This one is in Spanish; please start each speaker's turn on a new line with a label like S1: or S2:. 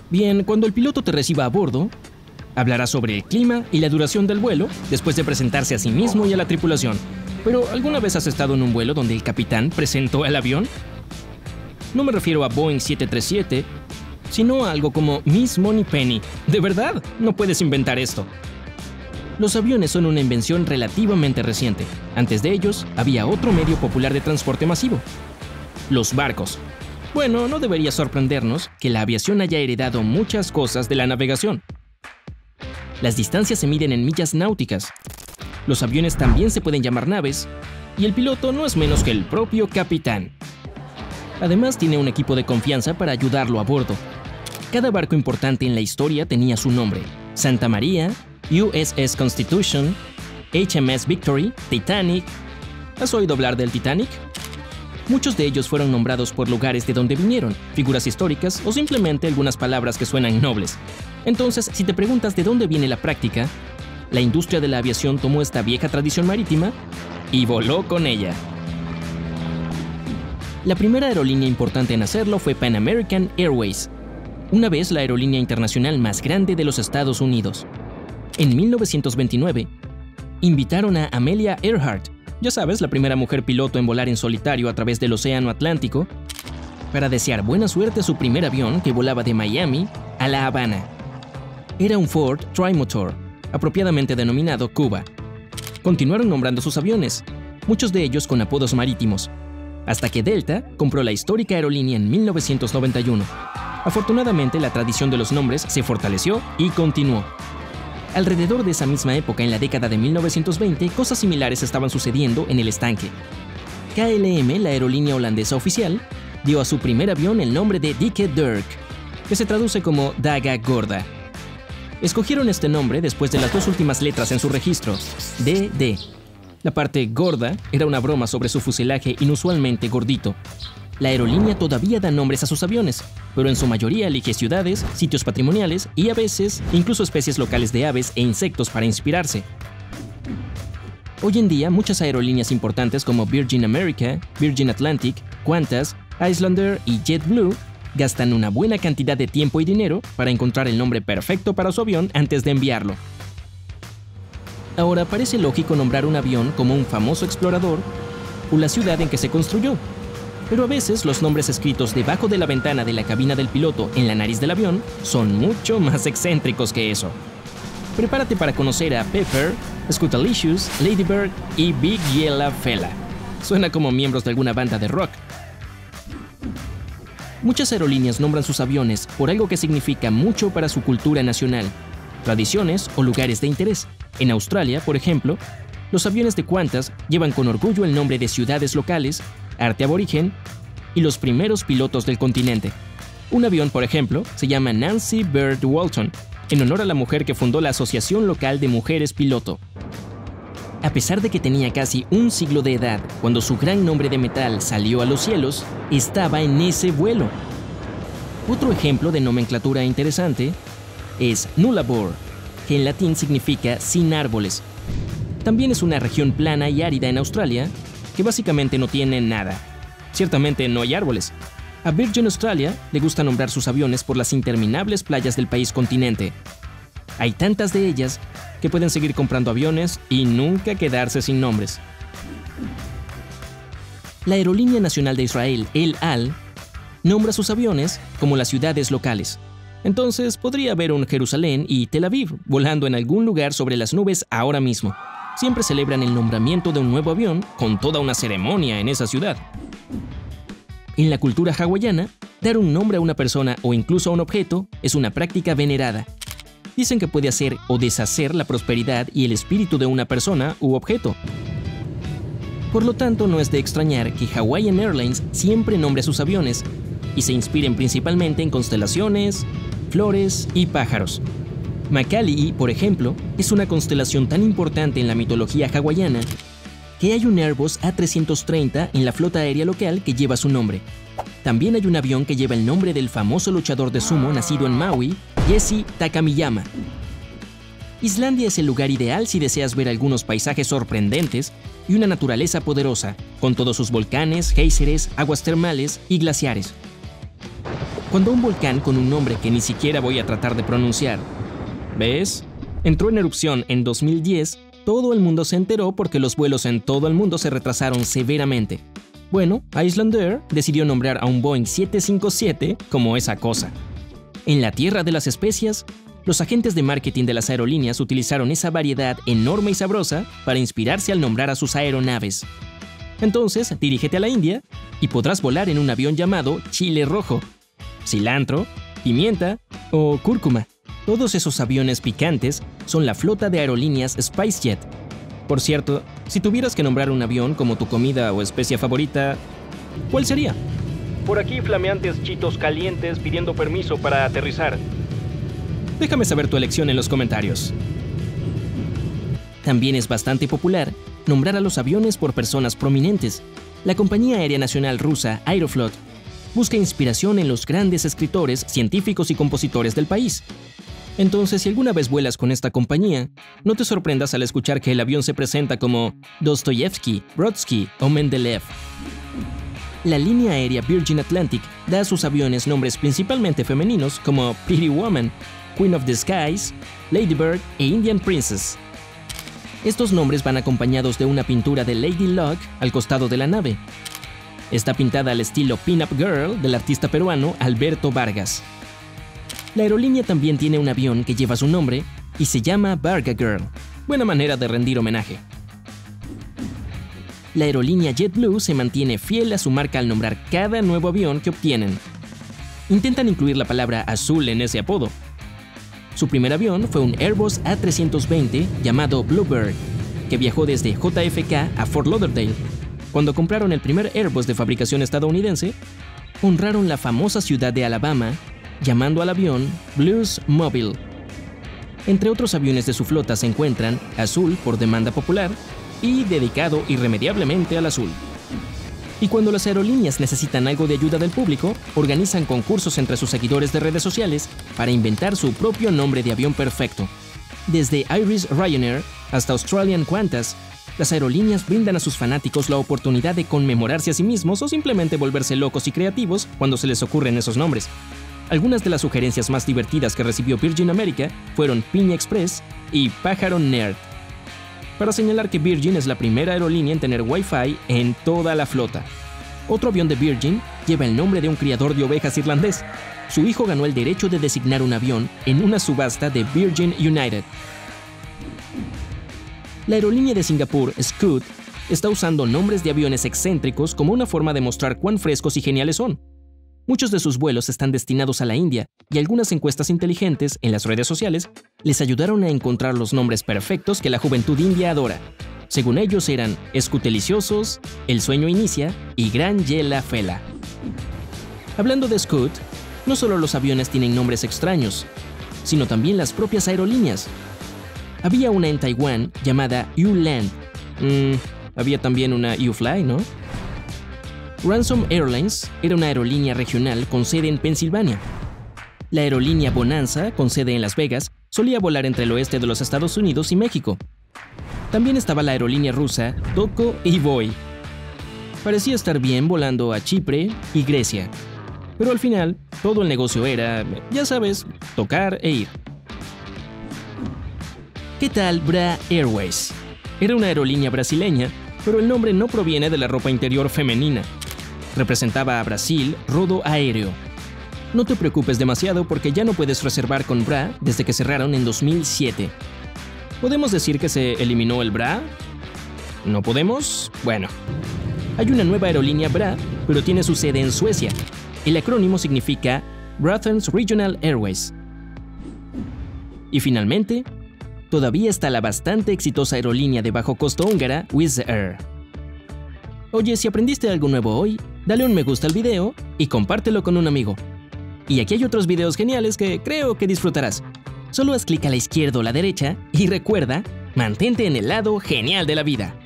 S1: Bien, cuando el piloto te reciba a bordo, hablará sobre el clima y la duración del vuelo, después de presentarse a sí mismo y a la tripulación. Pero, ¿alguna vez has estado en un vuelo donde el capitán presentó el avión? No me refiero a Boeing 737, sino a algo como Miss Moneypenny. ¿De verdad? No puedes inventar esto. Los aviones son una invención relativamente reciente. Antes de ellos, había otro medio popular de transporte masivo: los barcos. Bueno, no debería sorprendernos que la aviación haya heredado muchas cosas de la navegación. Las distancias se miden en millas náuticas. Los aviones también se pueden llamar naves, y el piloto no es menos que el propio capitán. Además, tiene un equipo de confianza para ayudarlo a bordo. Cada barco importante en la historia tenía su nombre: Santa María, USS Constitution, HMS Victory, Titanic. ¿Has oído hablar del Titanic? Muchos de ellos fueron nombrados por lugares de donde vinieron, figuras históricas o simplemente algunas palabras que suenan nobles. Entonces, si te preguntas de dónde viene la práctica, la industria de la aviación tomó esta vieja tradición marítima y voló con ella. La primera aerolínea importante en hacerlo fue Pan American Airways, una vez la aerolínea internacional más grande de los Estados Unidos. En 1929, invitaron a Amelia Earhart, ya sabes, la primera mujer piloto en volar en solitario a través del Océano Atlántico, para desear buena suerte a su primer avión que volaba de Miami a La Habana. Era un Ford Trimotor, apropiadamente denominado Cuba. Continuaron nombrando sus aviones, muchos de ellos con apodos marítimos, hasta que Delta compró la histórica aerolínea en 1991. Afortunadamente, la tradición de los nombres se fortaleció y continuó. Alrededor de esa misma época, en la década de 1920, cosas similares estaban sucediendo en el estanque. KLM, la aerolínea holandesa oficial, dio a su primer avión el nombre de Dikke Dirk, que se traduce como daga gorda. Escogieron este nombre después de las dos últimas letras en su registro, DD. La parte gorda era una broma sobre su fuselaje inusualmente gordito. La aerolínea todavía da nombres a sus aviones, pero en su mayoría elige ciudades, sitios patrimoniales y a veces incluso especies locales de aves e insectos para inspirarse. Hoy en día, muchas aerolíneas importantes como Virgin America, Virgin Atlantic, Qantas, Islander y JetBlue gastan una buena cantidad de tiempo y dinero para encontrar el nombre perfecto para su avión antes de enviarlo. Ahora, parece lógico nombrar un avión como un famoso explorador o la ciudad en que se construyó. Pero a veces los nombres escritos debajo de la ventana de la cabina del piloto en la nariz del avión son mucho más excéntricos que eso. Prepárate para conocer a Pepper, Scootalicious, Ladybird y Big Yellow Fella. Suena como miembros de alguna banda de rock. Muchas aerolíneas nombran sus aviones por algo que significa mucho para su cultura nacional, tradiciones o lugares de interés. En Australia, por ejemplo, los aviones de Qantas llevan con orgullo el nombre de ciudades locales, arte aborigen y los primeros pilotos del continente. Un avión, por ejemplo, se llama Nancy Bird Walton, en honor a la mujer que fundó la Asociación Local de Mujeres Piloto. A pesar de que tenía casi un siglo de edad cuando su gran nombre de metal salió a los cielos, estaba en ese vuelo. Otro ejemplo de nomenclatura interesante es Nullarbor, que en latín significa sin árboles. También es una región plana y árida en Australia, que básicamente no tiene nada. Ciertamente no hay árboles. A Virgin Australia le gusta nombrar sus aviones por las interminables playas del país continente. Hay tantas de ellas que pueden seguir comprando aviones y nunca quedarse sin nombres. La Aerolínea Nacional de Israel, El Al, nombra sus aviones como las ciudades locales. Entonces podría haber un Jerusalén y Tel Aviv volando en algún lugar sobre las nubes ahora mismo. Siempre celebran el nombramiento de un nuevo avión con toda una ceremonia en esa ciudad. En la cultura hawaiana, dar un nombre a una persona o incluso a un objeto es una práctica venerada. Dicen que puede hacer o deshacer la prosperidad y el espíritu de una persona u objeto. Por lo tanto, no es de extrañar que Hawaiian Airlines siempre nombre a sus aviones y se inspiren principalmente en constelaciones, flores y pájaros. Makali'i, por ejemplo, es una constelación tan importante en la mitología hawaiana que hay un Airbus A330 en la flota aérea local que lleva su nombre. También hay un avión que lleva el nombre del famoso luchador de sumo nacido en Maui, Jesse Takamiyama. Islandia es el lugar ideal si deseas ver algunos paisajes sorprendentes y una naturaleza poderosa, con todos sus volcanes, géiseres, aguas termales y glaciares. cuando un volcán con un nombre que ni siquiera voy a tratar de pronunciar, ¿ves?, entró en erupción en 2010, todo el mundo se enteró porque los vuelos en todo el mundo se retrasaron severamente. Bueno, Icelandair decidió nombrar a un Boeing 757 como esa cosa. En la tierra de las especias, los agentes de marketing de las aerolíneas utilizaron esa variedad enorme y sabrosa para inspirarse al nombrar a sus aeronaves. Entonces, dirígete a la India y podrás volar en un avión llamado chile rojo, cilantro, pimienta o cúrcuma. Todos esos aviones picantes son la flota de aerolíneas SpiceJet. Por cierto, si tuvieras que nombrar un avión como tu comida o especia favorita, ¿cuál sería? Por aquí flameantes chitos calientes pidiendo permiso para aterrizar. Déjame saber tu elección en los comentarios. También es bastante popular nombrar a los aviones por personas prominentes. La compañía aérea nacional rusa Aeroflot busca inspiración en los grandes escritores, científicos y compositores del país. Entonces, si alguna vez vuelas con esta compañía, no te sorprendas al escuchar que el avión se presenta como Dostoyevsky, Brodsky o Mendeleev. La línea aérea Virgin Atlantic da a sus aviones nombres principalmente femeninos como Pretty Woman, Queen of the Skies, Lady Bird e Indian Princess. Estos nombres van acompañados de una pintura de Lady Luck al costado de la nave. Está pintada al estilo Pin-Up Girl del artista peruano Alberto Vargas. La aerolínea también tiene un avión que lleva su nombre y se llama Varga Girl. Buena manera de rendir homenaje. La aerolínea JetBlue se mantiene fiel a su marca al nombrar cada nuevo avión que obtienen. Intentan incluir la palabra azul en ese apodo. Su primer avión fue un Airbus A320 llamado Bluebird, que viajó desde JFK a Fort Lauderdale. Cuando compraron el primer Airbus de fabricación estadounidense, honraron la famosa ciudad de Alabama, llamando al avión Blues Mobile. Entre otros aviones de su flota se encuentran Azul por demanda popular y dedicado irremediablemente al azul. Y cuando las aerolíneas necesitan algo de ayuda del público, organizan concursos entre sus seguidores de redes sociales para inventar su propio nombre de avión perfecto. Desde Irish Ryanair hasta Australian Qantas, las aerolíneas brindan a sus fanáticos la oportunidad de conmemorarse a sí mismos o simplemente volverse locos y creativos cuando se les ocurren esos nombres. Algunas de las sugerencias más divertidas que recibió Virgin America fueron Piña Express y Pájaro Nerd. Para señalar que Virgin es la primera aerolínea en tener Wi-Fi en toda la flota. Otro avión de Virgin lleva el nombre de un criador de ovejas irlandés. Su hijo ganó el derecho de designar un avión en una subasta de Virgin United. La aerolínea de Singapur, Scoot, está usando nombres de aviones excéntricos como una forma de mostrar cuán frescos y geniales son. Muchos de sus vuelos están destinados a la India y algunas encuestas inteligentes en las redes sociales les ayudaron a encontrar los nombres perfectos que la juventud india adora. Según ellos eran Scoot-deliciosos, El sueño inicia y Gran Yela Fela. Hablando de Scoot, no solo los aviones tienen nombres extraños, sino también las propias aerolíneas. Había una en Taiwán llamada U-Land. Había también una U-Fly, ¿no? Ransom Airlines era una aerolínea regional con sede en Pensilvania. La aerolínea Bonanza, con sede en Las Vegas, solía volar entre el oeste de los Estados Unidos y México. También estaba la aerolínea rusa Toko y Voy. Parecía estar bien volando a Chipre y Grecia. Pero al final, todo el negocio era, ya sabes, tocar e ir. ¿Qué tal Bra Airways? Era una aerolínea brasileña, pero el nombre no proviene de la ropa interior femenina. Representaba a Brasil Rodo Aéreo. No te preocupes demasiado porque ya no puedes reservar con Bra desde que cerraron en 2007. ¿Podemos decir que se eliminó el Bra? ¿No podemos? Bueno. Hay una nueva aerolínea Bra, pero tiene su sede en Suecia. El acrónimo significa Braathens Regional Airways. Y finalmente, todavía está la bastante exitosa aerolínea de bajo costo húngara Wizz Air. Oye, si aprendiste algo nuevo hoy, dale un me gusta al video y compártelo con un amigo. Y aquí hay otros videos geniales que creo que disfrutarás. Solo haz clic a la izquierda o la derecha y recuerda, mantente en el lado genial de la vida.